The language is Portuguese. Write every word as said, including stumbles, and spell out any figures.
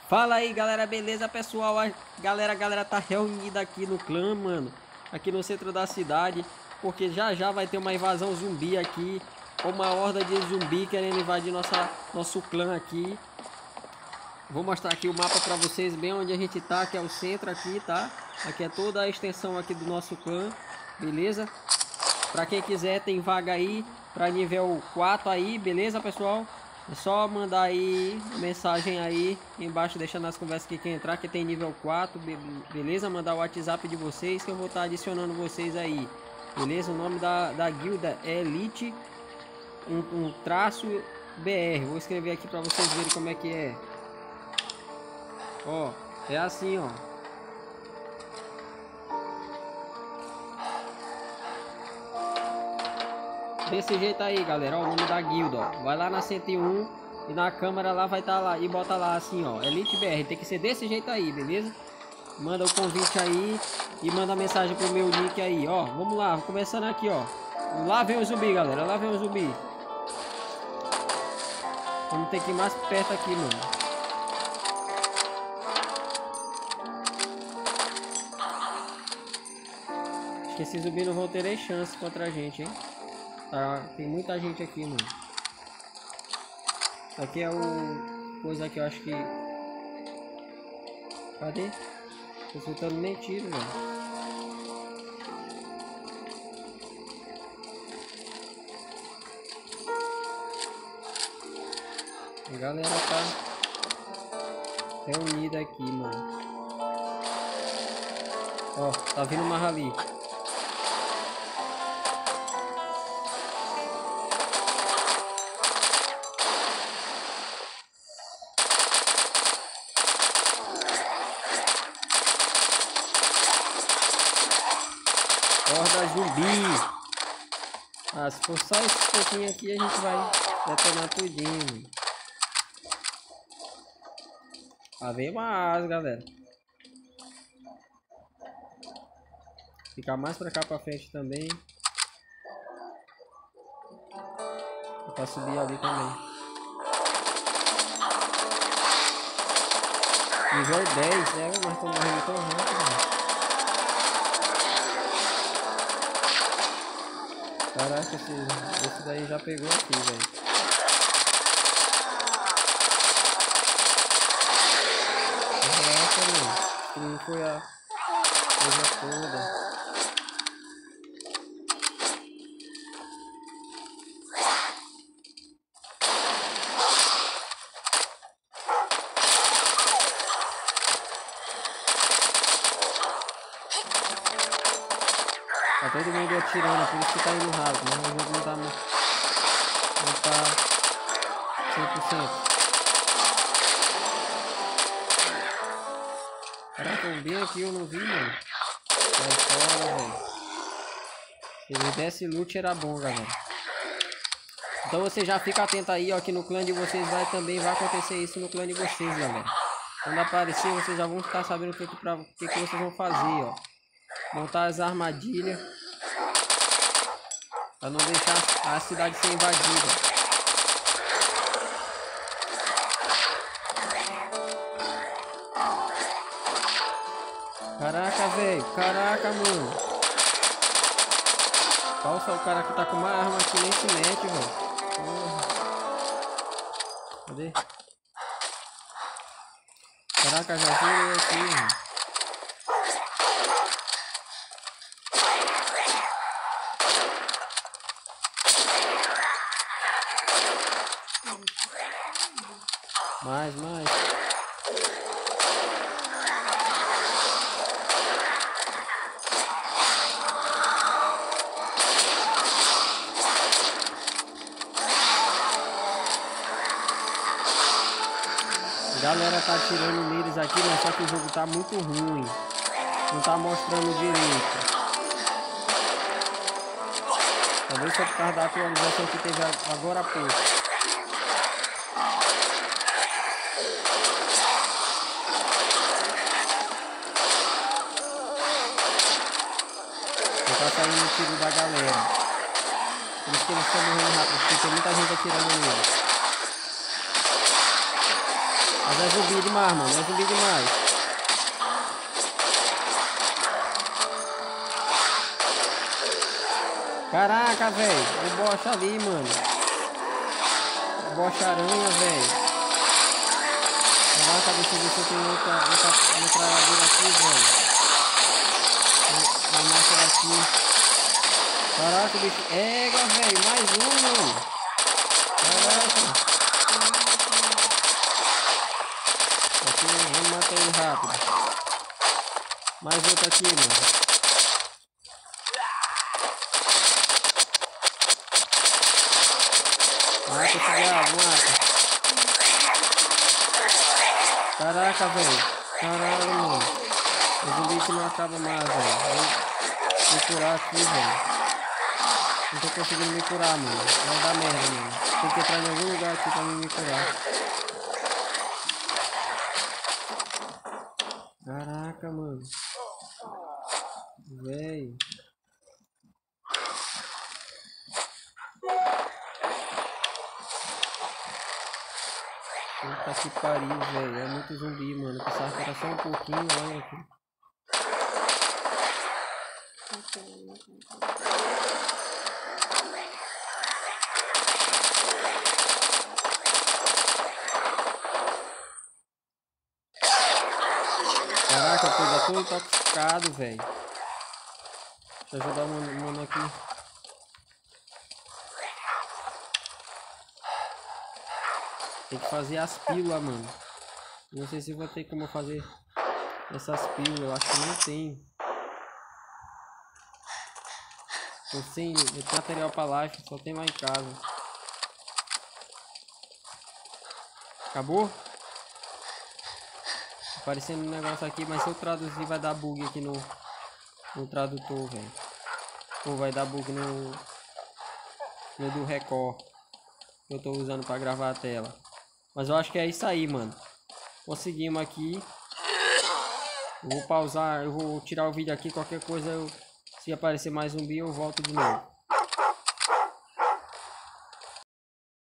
Fala aí, galera, beleza, pessoal? A galera, a galera tá reunida aqui no clã, mano. Aqui no centro da cidade. Porque já já vai ter uma invasão zumbi aqui. Uma horda de zumbi querendo invadir nossa, nosso clã aqui. Vou mostrar aqui o mapa pra vocês, bem onde a gente tá, que é o centro aqui, tá? Aqui é toda a extensão aqui do nosso clã, beleza? Pra quem quiser, tem vaga aí pra nível quatro aí, beleza, pessoal? É só mandar aí mensagem aí embaixo, deixando nas conversas que quer entrar, que tem nível quatro, beleza? Mandar o WhatsApp de vocês que eu vou estar adicionando vocês aí, beleza? O nome da, da guilda é Elite, um, um traço B R. Vou escrever aqui para vocês verem como é que é. Ó, é assim, ó. Desse jeito aí, galera, ó, o nome da guilda, ó. Vai lá na cento e um e na câmera lá vai estar tá lá e bota lá assim, ó, Elite B R. Tem que ser desse jeito aí, beleza? Manda o convite aí e manda mensagem pro meu nick aí, ó. Vamos lá, começando aqui, ó. Lá vem o zumbi, galera, lá vem o zumbi. Vamos ter que ir mais perto aqui, mano. Acho que esses zumbis não vão ter nem chance contra a gente, hein? Tá, tem muita gente aqui, mano. Isso aqui é o... coisa que eu acho que... Cadê? Tô soltando nem tiro, velho. A galera tá reunida aqui, mano. Ó, tá vindo uma rali. Horda zumbi. Ah, se for só esse pouquinho aqui, a gente vai detonar tudinho. Lá vem uma asa, galera. Ficar mais pra cá pra frente também. Dá pra subir ali também. Nível dez, né? Mas tô morrendo tão rápido, né? Caraca, esse, esse daí já pegou aqui, velho. Caraca, mano. Que não foi a coisa toda. Tá todo mundo atirando, por isso que tá indo rápido, mas o jogo não tá, não tá cem por cento. Caraca, um bem aqui eu não vi, mano. Sai fora, velho. Se ele desse loot era bom, galera. Então você já fica atento aí, ó, que no clã de vocês vai também vai acontecer isso no clã de vocês, galera. Quando aparecer, vocês já vão ficar sabendo o que, pra, o que, que vocês vão fazer, ó. Montar as armadilhas para não deixar a cidade ser invadida. Caraca, velho, caraca, mano. Nossa, o cara que tá com uma arma aqui nem se mete, velho. Cadê? Caraca, já foi aqui, mano. Mais, mais. A galera tá tirando neles aqui, mas só que o jogo tá muito ruim. Não tá mostrando direito. Talvez só por causa da atualização que teve agora há pouco. Tá saindo o tiro da galera. Por isso que eles estão morrendo rápido, porque tem muita gente atirando nele. Mas é zumbi demais, mano. É zumbi demais. Caraca, velho. O boss ali, mano. O boss aranha, velho. Caraca, deixa eu ver se eu tenho outra, outra metralhadora aqui, velho. Vou mostrar aqui. Caraca, bicho. Ega, velho. Mais um, mano. Caraca. Aqui, vamos matar ele rápido. Mais outro aqui, mano. Mata esse diabo, mata. Caraca, velho. Caralho, mano. O zumbi que não acaba mais, velho. Vou me curar aqui, velho. Não tô conseguindo me curar, mano. Vai dar merda, mano. Tem que entrar em algum lugar aqui pra me curar. Caraca, mano. Véi. Puta que pariu, velho. É muito zumbi, mano. Pensava que era só um pouquinho, olha aqui. Caraca, eu tô já tô intoxicado, velho. Deixa eu ajudar o mano, mano aqui. Tem que fazer as pílulas, mano. Não sei se vou ter como fazer essas pílulas. Eu acho que não tem. Tô sem material pra lá, só tem lá em casa. Acabou? Aparecendo um negócio aqui, mas se eu traduzir vai dar bug aqui no, no tradutor, velho. Ou vai dar bug no, no do Record que eu tô usando pra gravar a tela. Mas eu acho que é isso aí, mano. Conseguimos aqui. Eu vou pausar, eu vou tirar o vídeo aqui. Qualquer coisa, eu, se aparecer mais zumbi, eu volto de novo.